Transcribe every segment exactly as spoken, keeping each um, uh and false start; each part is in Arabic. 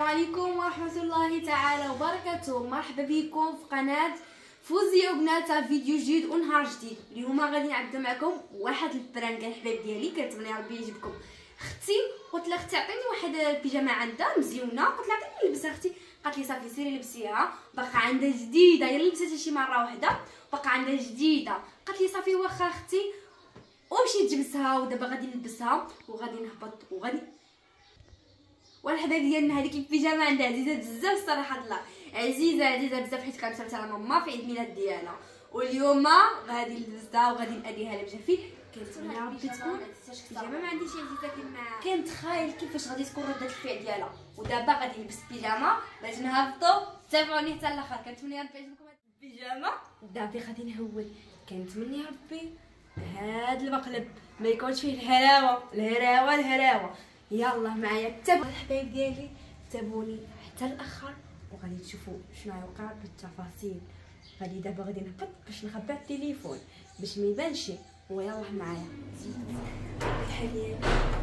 عليكم ورحمة الله تعالى وبركاته. مرحبا بكم في قناة فوزية وبناتها فيديو جديد ونهار جديد. اليوم غادي نعبد معكم واحد البرانك الحباب ديالي، كنتمنى ربي يعجبكم. اختي قلت لها اختي عطيني واحد البيجامه عندها مزيونه، قلت لها عطيني نلبسها. اختي قالت لي صافي سيري لبسيها، باقا عندها جديده، يلا لبستها شي مره واحده باقا عندها جديده. قالت لي صافي واخا اختي، ومشيت جبتها ودابا غادي نلبسها وغادي نهبط وغادي. والحباب ديالنا هذيك البيجامه عندها عزيزه بزاف الصراحه، الله عزيزه عزيزه بزاف، حيت كانت على ماما في عيد الميلاد ديالها، واليوم غادي نلبسها وغادي ناديها لها بجافي. كنتمنى ربي تكون بيجامه ما عنديش عزيزه كما كنتخايل كيفاش غادي تكون رده الفعل ديالها. ودابا غادي نلبس بيجامه باش نهبطوا. تابعوني حتى الاخر، كنتمنى ربي يعجبكم هاد البيجامه. دابا غادي نهول، كنتمنى ربي هاد المقلب ما يكونش فيه الهراوه الهراوه الهراوه. يلا معايا تابعوا الحبايب ديالي، تابعوني حتى الاخر وغادي تشوفوا شنو غيوقع بالتفاصيل. غادي دابا غادي نهبط باش نخبى التليفون باش ما يبانش، ويلا معايا الحبايب.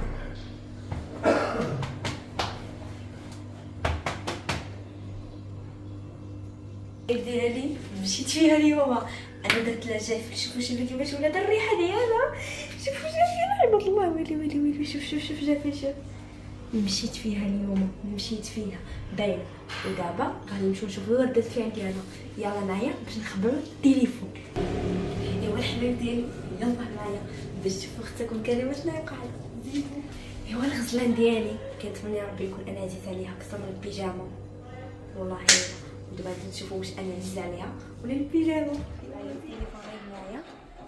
ديالي مشيت فيها اليوم، انا درت لها جافي. شوفوا شوفوا كيفاش ولات الريحه ديالها، شوفوا جافي عباد الله، ويلي ويلي ويلي، شوف شوف شوف جافي شوف. مشيت فيها اليوم مشيت فيها باين. ودابا غادي نمشيو نشوفوا ردة الفعل ديالها. يلا معايا باش نخبروا التليفون. ايوا الحبايب ديالي يلا معايا باش تشوفوا اختكم كريمه شنو يوقع لها. ايوا الغزلان ديالي كنتمنى ربي يكون انا عزيز عليها اكثر من البيجامه والله. ودابا غادي نشوفوا واش انا عزيز عليها ولا البيجامه. ايوا التليفون غير معايا.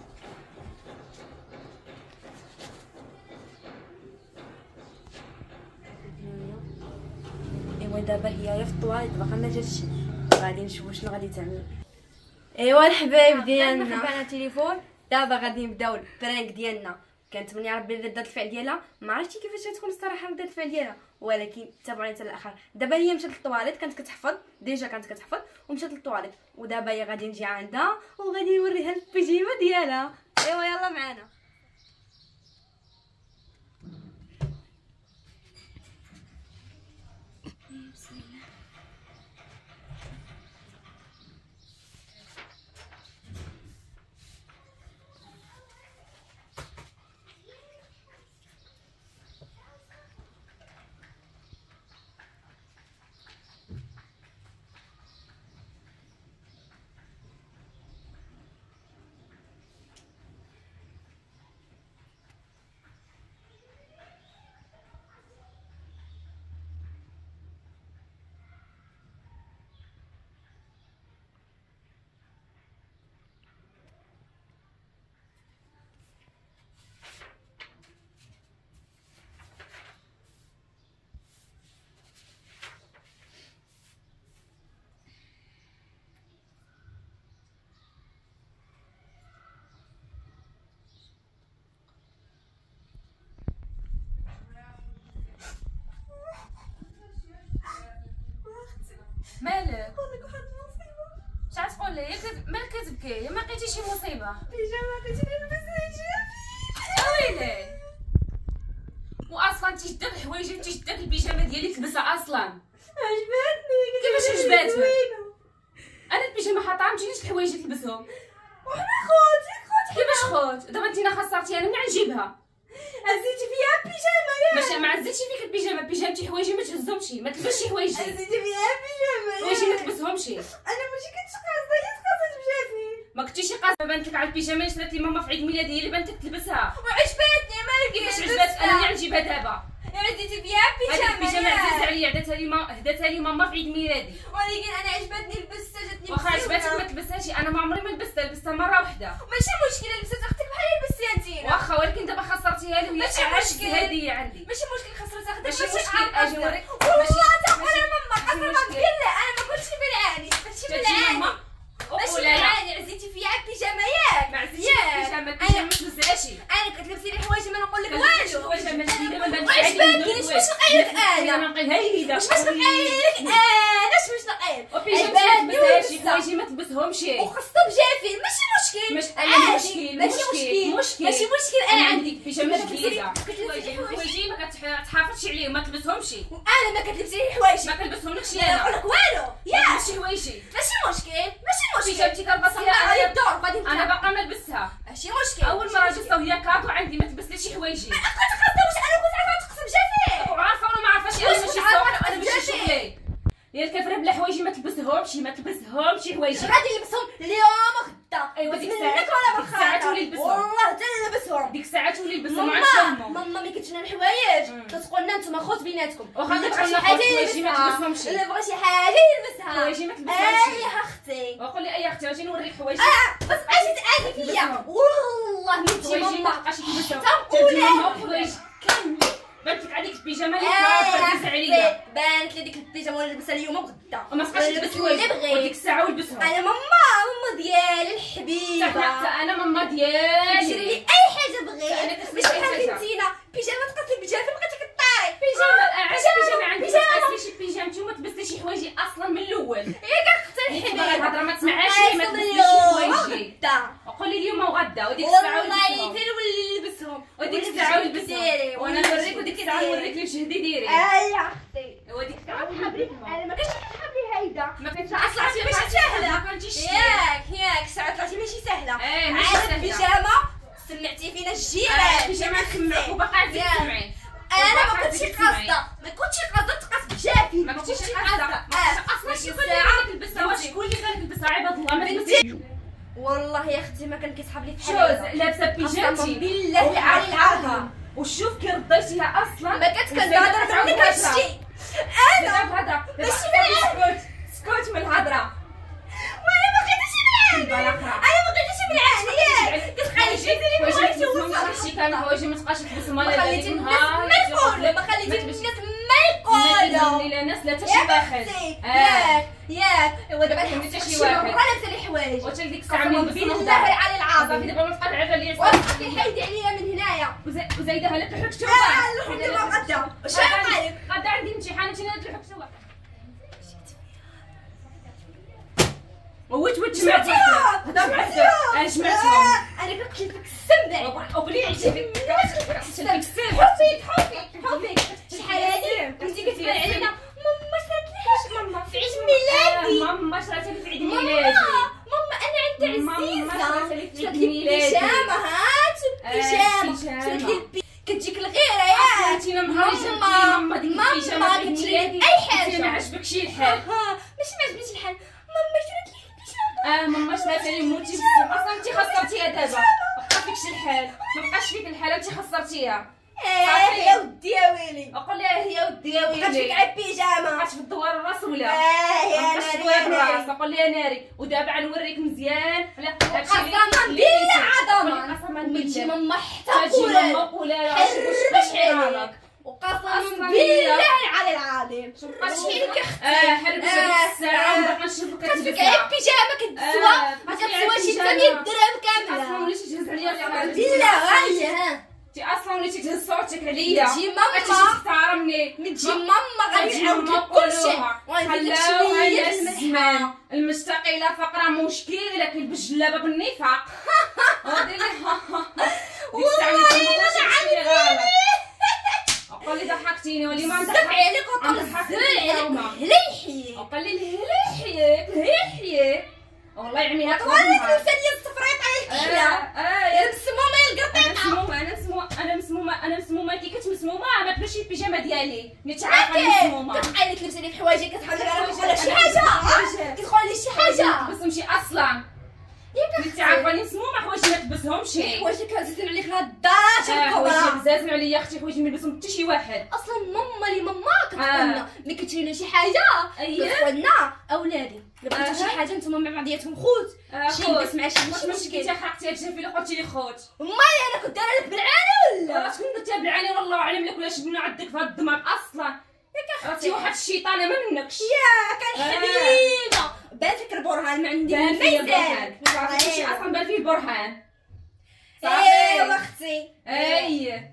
ايوا دابا هي في الطواليت باقا ما جاتش، غادي نشوفوا شنو غادي تعمل. ايوا الحبايب ديالنا خبانا التليفون، دابا غادي نبداو البرانك ديالنا. كنتمنى ربي ردة الفعل ديالها، ما عرفتش كيفاش غتكون الصراحه ردة الفعل ديالها، ولكن تابعوني حتى الاخر. دابا هي مشات للطواليت، كانت كتحفظ ديجا كانت كتحفظ ومشات للطواليت، ودابا هي غادي نجي عندها وغادي نوريها البيجامه ديالها. ايوا يلا معانا. بسم الله. مالك؟ قولك واحد المصيبة. شحال تقول لي؟ مالك كتبكي؟ ما لقيتي شي مصيبة؟ بيجامه كنت نلبسها جافي. اويلي واصلا انت شدك الحوايج، انت شدك البيجامه ديالي تلبسها اصلا. عجبتني. كيفاش عجباتك؟ انا البيجامه حاطاها، مجينيش الحوايج تلبسهم. وحنا خوتي خوتي كيفاش خوت؟ دابا انت خسرتي انا، منين نجيبها؟ عزيتي فيها البيجامه ياك؟ ماشي ما عزيتش فيك البيجامه، بيجامتي حوايجي ما تهزهمش، ما تلبسش حوايجي. عزيتي فيها البيجامه حوايجي ما ياك؟ تلبسهمش. انا ماشي كنت قاصده، هي تقاصت بجافي. ما كنتيش قاصده. بانت لك على البيجامه اللي شرات لي ماما في عيد ميلادي هي اللي بانت لك تلبسها. وعجبتني مالك كيفاش عجباتك؟ انا اللي نجيبها دابا. عزيتي فيها هذيك البيجامه البيجامه عزيزه ياك؟ عليا، هداتها لي ما هداتها لي ماما في عيد ميلادي. ولكن انا عجبتني لبستها، جاتني واخا عجباتك ما تلبسهاش، انا ما عمري ما لبستها، لبستها مره واحده. ماشي مشكله، لبست اختك بحال اللي لبستيها انتينا. واخا ولكن دابا خسرتيها لي وهي ماشي اعز مشكل. هديه عندي. ماشي مشكل خسرت اختك، ماشي ماشي مشكل. اجي نوريك والله تقول ماشي- ماما ماشي قسما مشكل. بالله انا ما قلتش بالعاني، ماشي جاتي بالعاني ماما ماشي ولا لا؟ بالعاني. عزيتي فيها البيجامه ياك؟ ما عزيتش ياك. البيجامه، البيجامه ما تلبسهاش. انا كتلبسي لي حوايج ما نقول لك والو والو. البيجامه جديده ما بانتش وعجبتني. واش باش نقيلك انا؟ انا نقي هيدا. واش باش نقيلك انا؟ واش باش نقيلك وبيجامتي ما تلبسهاش حوايجي ما تلبسهمش وخاصهم جافين ماشي مشكل مش انا مشكل ماشي مشكل مشكل ماشي مشكل انا عندي بيجامه جديده كتلبسي حوايجي ما كتحافظش عليهم ما تلبسهمش انا ما كتلبسي لي حوايجي ما كنلبسهملكش لا نقول انا لك والو ياك ماشي حوايجي ماشي مشكل ماشي مشكل بيجامتي كنلبسها على انا الدور غادي انا باقا ما لبستها ماشي مشكل اول مره جبتها وهي كادو عندي ما تلبسليش حوايجي كنت خاصه واش انا كنت عارفه تقسم جافي وعارفه ولا ما عارفاش واش انا كنت ماشي عارفة صوت انا ماشي تقسم شغلي يا الكافره بلا حوايجي ما تلبسهمش ما تلبسهمش حوايجي غادي نلبسهم اليوم غدا ايوا ديك منك الساعات ولا ديك الساعات ولي بخاطر لبسهم والله حتى انا لبسهم ديك الساعات ولي لبسهم ما ماما عرفتش فهمهم ماما ملي كتجينا الحوايج مم. كتقول لنا نتوما خوت بيناتكم واخا اللي كتقول بغى لنا شي حاجه خوت حوايجي ما يلبسها تلبسهمش. اللي بغى شي حاجه يلبسها حوايجي ما تلبسهمش. اي اختي وقول لي اي اختي اجي نوريك حوايجي اه بس اجي تاذي فيا تلبسهم. والله ملي تجي حوايجي ما ماما تبقاش تلبسهم حتى تجي نقولها. ماما حوايج كاملين بانت لك هذيك البيجامه اللي اي كانت عليا اختي بانت لي ديك البيجامه اللي لبسها اليوم وغدا وما تبقاش نلبس تلبس اللي حوايج بغيت وديك الساعه ولبسهم انا ماما ماما ديالي الحبيبه حتى انا ماما كتشري لي ديالي اي حاجه أنا بغيت كتشري ماشي أي بحال حاجة. بنتينا بيجامه تقص لك بيجامه بقيتي كطاري بيجامه عرفتي بيجامه عندي ما بيجامة. تلبسليش بيجامتي وما تلبسليش حوايجي اصلا من الاول ياك اختي الحبيبه الهضره ما تسمعهاش أي ما صدر تلبسليش اليوم حوايجي غدا وقولي اليوم وغدا وديك الساعه والله ولبسهم حتى نولي نلبسهم وديك الساعه ولبسهم وانا نوريك وديك الساعه نوريك اللي بجهدي ديري اي يا اختي وديك الساعه حبيبي ولبسهم انا ما كنتش كنحب لي هيدا ما كنتش اصلا عارفة ماشي ما سهله كنتيش ياك ياك الساعه طلعتي ماشي سهله إيه، ماشي عاد سهلة. بيجامه سمعتي فينا آه، الجيران بيجامه سمعك وباقا عندك ياك. تسمعي انا ما كنتش قاصده ما كنتش قاصده تقاس بجافي ما كنتيش قاصده اصلا شكون اللي الساعة خلاك تلبسها واش شكون اللي خلاك تلبسها عباد الله ما بنتي. تلبسيش والله يا اختي ما كان كيسحب لي في شوز حاجه لابسه بيجامتي بالله وعلى العلي العظم العظيم وشوف كي رديتيها اصلا ما كنت كنهضر منك هادشي انا بهضره ماشي سكوت سكوت من الهضره وانا ما بغيتش بالعاني انا ما بغيتش بالعاني ياك كتخلي شي تيلي واجي بغيتي شي كان واجي ما تبقاش تلبس ما مال خليتي الناس ما يقولوا ما خليتي الناس ما ما يقولوا تقولي الناس لا حتى شي ياك واحد اختي آه. ياك ياك هو دابا ما حتى شي شي واحد. مره لابسه لي حوايج واش ديك الساعه قسما من لبس بالله نهضر العلي صافي العظيم دابا ما تبقى تعرف عليا وصافي حيدي عليا من هنايا وزايدها لك الحكتوبه اه الحكتوبه غدا واش عليك غدا عندي امتحان انت نادي الحكتوبه ويت ويت سمعتي هضر معاك انا سمعتهم انا كنت لك السم وبلي عيتي فيك السم حطيك حطيك حطيك شحال هادي كنتي كتقول علينا ماما شرات لي ماما في عيد ميلادي ماما شرات لي في عيد ماما ميلادي ماما انا عندي ماما عزيزه شرات لي في شرات عيد لي ميلادي بيجامه هات بيجامه بيجامة. شرات لي البي- كتجيك الغيره ياك انت نهار جبتي ماما ماما ديك ماما البيجامه في عيد كتشري ميلادي لي اي انت ما حاجه عجبك شي الحال ها ماشي ما عجبنيش الحال ماما شرات لي البيجامه اه ماما شرات لي موتي بزاف اصلا انت خسرتيها دابا ما بقى فيكش الحال ما بقاش فيك الحال انت خسرتيها ايه يا ودي يا ويلي وقول لها هي ودي يا بقات فيك ويلي عاد بيجامه بقات في الدوار الراس ولا اه يا ما بقاش ناري دوار يا الراس ناري وقول لها ناري ودابا غنوريك مزيان قسما بالله عظمه قسما ومتجي بالله ماما حتى تجي ماما قولها قولها لها حرش واش عليك. حرامك وقسما أصلاً بالله بالله. العلي العظيم شبقات شحال كختي اه حربت آه، هذيك الساعه آه. ونبقى نشوفك كتفك عيب بيجامه كتسوى آه، ما كتفك كتسوى عيب شي بيجامة. ثمانية درهم اصلا كامله وليتي تهز عليا بالله غاية ها انت اصلا وليتي تهز صوتك عليا تجي عرفتي ماما تحترمني تجي ماما غادي تجي نعاود ماما لك كلشي قولوها. وغنزيد لك خلاوها شويه يا الزمان الملحه المشتاق الى فقره مشكله كي بالجلابه بالنفاق غادي لي والله قول لي ضحكتيني ولي ما بزاف عليك وطلع عليك هليحي وقال لي الهليحيك الهليحيك والله يعمي هاك طوالت لساني الصفريط على الكحله اه يا مسمومه يا انا القرطيطه مسمومه انا مسمومه انا مسمومه انا مسمومه كي كتمسمومه ما تبانش البيجامه ديالي ملي تعرف انا مسمومه كتبقاي لك تلبسي لي في حوايجي كتحاول لك انا حوايجي. كتقول لك شي أنا حاجه حوايجي. كتقول لي شي حاجه بس نمشي اصلا ياك ملي تعرفاني مسمومه حوايجي ما تلبسهمش حوايجي كنزيدو عليك الهضات حوايجي الكبرى بزاف عليا اختي حوايجي ما يلبسهم حتى شي واحد اصلا ماما لي ماما آه. كتقولنا ملي كتشري شي حاجه أييه. كتقولنا اولادي الا بغيتو شي أها. حاجه نتوما مع بعضياتهم خوت شي نقص مع شي واش ماشي مشكل مشكل حرقتي هاد الشافي اللي قلتي لي خوت امال انا كنت دايره لك بالعاني ولا راه شكون درتيها بالعاني والله اعلم لك ولا شدنا عندك في هاد الدماغ اصلا ياك عرفتي واحد الشيطانه ما منكش ياك الحبيبه بان فيك البرهان ما عندي بان فيا ميزان برهان ما عرفتيش أيوة. اصلا بان فيه برهان ايوا اختي اي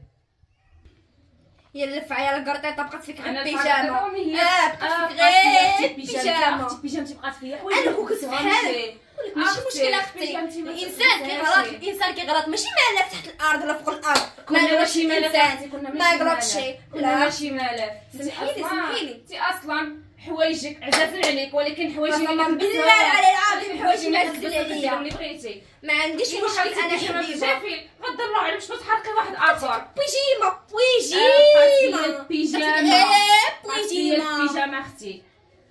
هي اللي فعيا القرطيطه بقات فيك غير أنا بيجامه القرطيطة هي- اه آه، بقات فيك بقات فيا غير أختي بيجامة. بيجامه أختي بيجامتي بقات فيا حوايج انا كنت بحالك ماشي مشكله اختي. الانسان كيغلط، الانسان كيغلط ماشي مالك تحت الارض ولا فوق الارض. كنا ماشي مالك ما يغلطش شي. كنا ماشي مالك. سمحيلي سمحيلي انت اصلا حوايجك عزاز عليك، ولكن حوايجي قسما بالله على العظيم حوايجي ما تزل عليا. اللي بغيتي ما عنديش مشكل انا حبيبه. شافي غض الله عليك باش تحرقي واحد اخر. بيجيما بيجيما بيجاما بيجيما بيجاما اختي.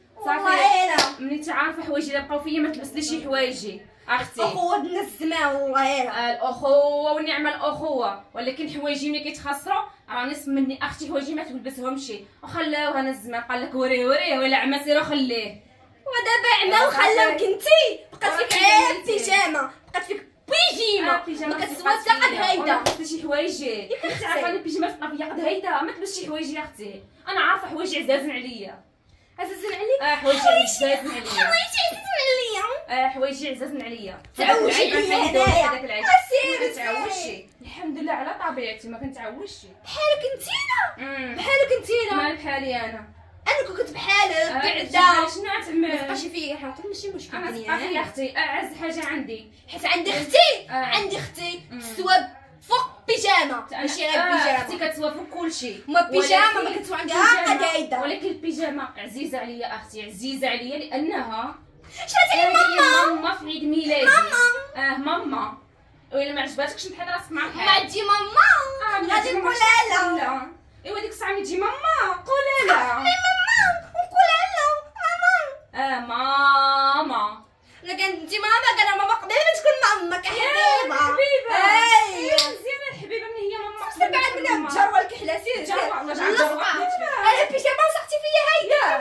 صافي ملي تعرفي حوايجي اللي بقاو فيا ما تلبسليش شي حوايجي اختي. اخوة الزمان والله يلا الاخوه ونعم الاخوه، ولكن حوايجي ملي كيتخسروا راه نصف مني اختي حوايجي ما تلبسهمش وخلاوها انا الزمان قال لك وريه وريه ولا عما سير وخليه. ودابا عما وخلاوك انتي بقات فيك غير بيجامه، بقات فيك بيجيما ما كتسوى حتى قد هيدا. ما تلبسي شي حوايجي كنت عارفه البيجامه تبقى فيا قد هيدا. ما تلبسي شي حوايجي اختي. انا عارفه حوايجي عزازن عليا. عزازن عليك؟ اه حوايجي عزازن عليا. حوايجي عزازن عليا. اه حوايجي عزازن عليا. تعوشي عليا هنايا. هذاك العيب ما تعوشي. الحمد لله على طبيعتي ما كنتعوشش. بحالك انتينا بحالك انتينا. مال بحالي انا. انا كنت بحالك بعدا شنو غتعمل؟ ما تبقاش فيا حاطر ماشي مشكل. انا تبقى فيا اختي اعز حاجه عندي، حيت عندي اختي عندي اختي تسوى فوق بيجامه ماشي غير بيجامه. اختي كتسوى فوق كلشي. ما بيجامه ما كتسوى عندها قد هيدا. ولكن البيجامه عزيزه عليا اختي، عزيزه عليا لانها شراتها لي ماما. ماما في عيد ميلادي. ماما اه ماما. وإلا ما عجباتكش نحل راسك مع الحال. ما تجي ماما غادي نقول لا. ايوا ديك الساعه ملي تجي ماما قولي لا. ماما نقول لا ماما. اه ماما. لا كانت ماما كان ماما قبل ما تكون ماما كحبيبه. حبيبه ايوا مزيانه الحبيبه من هي ماما اكثر بعد من الجروه الكحلاسين. جروه والله جروه. انا البيجامه صحتي فيا هيدا.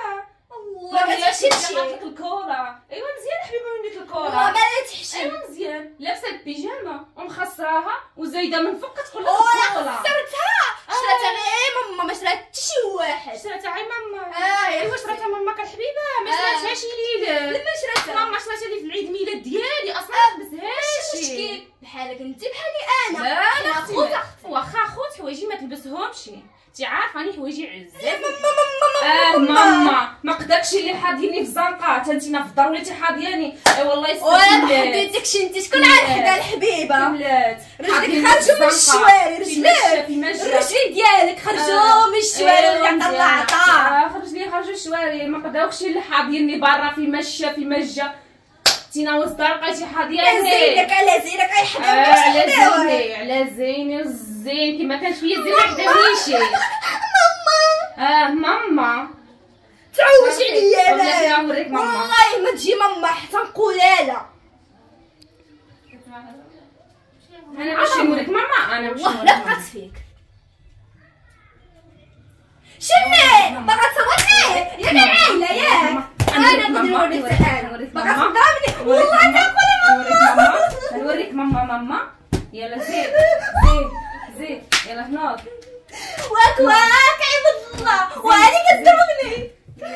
والله ما تحشمش لك الكوره. ايوا مزيان حبيبه من ديك الكوره. ماما لا تحشم. ايوا مزيان لابسه البيجامه ومخسراها وزايده من فوق كتقول لك الكوره. خسرتها شراتها غير ماما ما شرات حتى شي واحد. شراتها غير ماما. اه ايوا شراتها ماما كالحبيبه ما شراتهاش ليلى. لما شراتها ماما شراتها لي في العيد ميلاد ديالي اصلا ما تلبسهاش. مشكل بحالك انت بحالي انا. لا انا خوت واخا خوت حوايجي ما تلبسهمش. انت عارفه راني حوايجي عزاز. ماما اه ماما ما قدرتش اللي حاضيني في زنقه حتى انتينا في الدار وليتي حاضياني. اي والله يسلمك. ولا ما حبيتكش انت شكون عارفه الحبيبه. ولات رجليك خرجوا من الشوارع. رجليك الرجلين ديالك خرجوا من الشوارع اللي عطا الله عطا. خرج لي خرجوا الشوارع ما قدروكش اللي حاضيني برا في مشى في مجه. تينا وسط الدار بقيتي حاضياني. زينك على زينك اي حدا على زيني على زيني الزين كيما كانت فيا زين ما حداونيش. اه ماما تعوجي عليا انا. نوريك ماما. والله ما تجي ماما حتى نقولها لا. انا باش نوريك ماما. انا باش والله لا بقات فيك. شني باغا تصورني ياك العايله ياك. انا نقدر نوريك الحال باغا تصدمني. والله تنقول ماما. نوريك ماما. ماما يلا زيد زيد زيد يلا نوض. واك واك عبد الله وهذه كتضربني.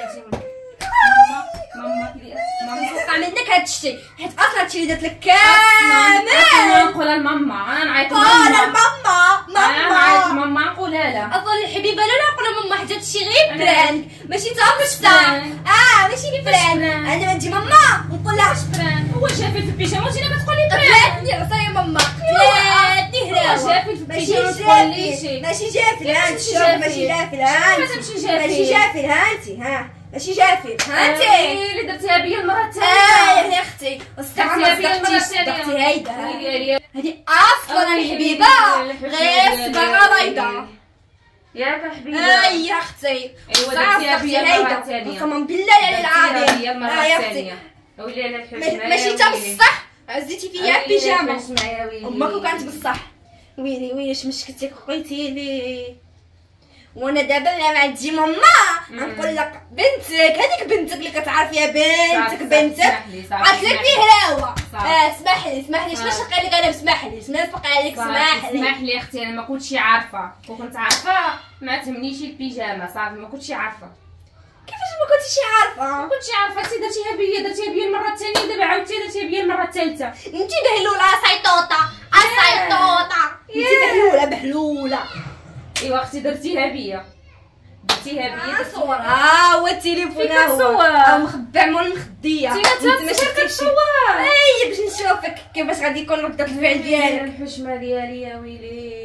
ماما ماما وقع منك هاد الشيء حيت اصلا هادشي اللي درت لك كامل. انا نقولها لماما. انا نعيط لماما. قولها لماما. انا نعيط لماما نقولها لها. اصلا الحبيبه لا نقولها ماما حتى هادشي غير برانك ماشي تافشتا. اه ماشي بران. انا نجي ماما نقول لها بران. هو شافت في البيجامه وجينا كتقولي بران. قتلاتني عصايا ماما قتلاتني هراوه. شافت في البيجامه تقولي شي. ماشي جافل ها انت شوف ماشي جافل ها انت. ماشي جافل ها انت ها ماشي جافل ها انت اللي درتيها بيا المره الثانيه. اه يا اختي درتيها بيا المره الثانيه. هيدا هادي اصلا الحبيبه غير صباغه بيضاء ياك الحبيبه. اي يا اختي. ايوا درتيها بيا المره الثانيه. قسما بالله على العظيم. بيا المره الثانيه. ويلي على الحبيبه. ماشي تا بصح عزيتي فيا بيجامه. ويلي امك كانت بصح. ويلي ويلي شمشكتي خويتي لي. وانا دابا لما تجي ماما نقول لك بنتك هذيك بنتك اللي كتعرفيها بنتك بنتك قالت لك لي هراوه. اه اسمح لي اسمح لي شنو شقي لك انا اسمح لي شنو نفق عليك اسمح لي. اسمح لي اختي انا ما كنتش عارفه وكنت عارفه ما تهمنيش البيجامه صافي ما كنتش عارفه. كيفاش ما كنتيش عارفه؟ ما كنتش عارفه انت درتيها بيا درتيها بيا المره الثانيه دابا عاودتي درتيها بيا المره الثالثه. انت بهلوله صيطوطه صيطوطه انت بهلوله بهلوله. ايوا اختي درتيها بيا درتيها بيدك صور ها هو التليفون فين ها هو كتصور؟ ها مخبع مول المخديه انت كتصور كتصور اي باش نشوفك كيفاش غادي يكون ردة الفعل ديالك. الحشمه ديالي يا ويلي.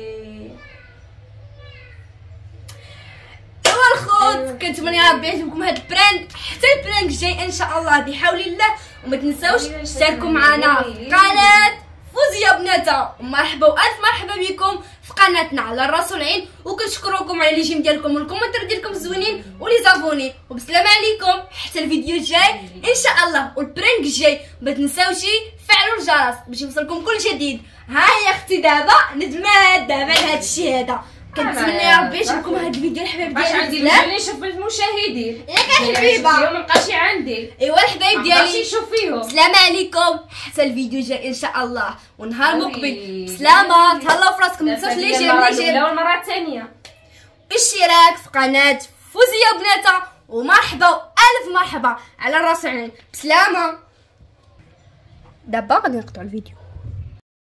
ايوا الخوت كنتمنى يا ربي يعجبكم هاد البراند، حتى البراند الجاي ان شاء الله بحول الله. وما تنساوش تشتركوا معنا في قناه فوزيه بناتها. ومرحبا والف مرحبا بكم في قناتنا على الراس والعين، وكنشكركم على لي جيم ديالكم والكومنتات ديالكم الزوينين ولي زابوني. وبسلام عليكم حتى الفيديو الجاي ان شاء الله والبرانك الجاي. ما تنساوش فعلوا الجرس باش يوصلكم كل جديد. ها هي اختي دابا ندمات دابا لهاد الشيء هذا. كنتمنى يا ربي يعجبكم هاد الفيديو الحبايب باش ديالي. عندي نولي نشوف المشاهدين ياك الحبيبه اليوم مابقاش عندي. ايوا الحبايب ديالي ديالي نشوف فيهم. السلام عليكم حتى الفيديو الجاي ان شاء الله ونهار وي. مقبل. بسلامه تهلاو في راسكم. متنساوش لي جيم لي جيم والمره الثانيه اشتراك في قناه فوزيه وبناتها. ومرحبا والف مرحبا على الراس والعين. بسلامه. دابا غادي نقطعوا الفيديو.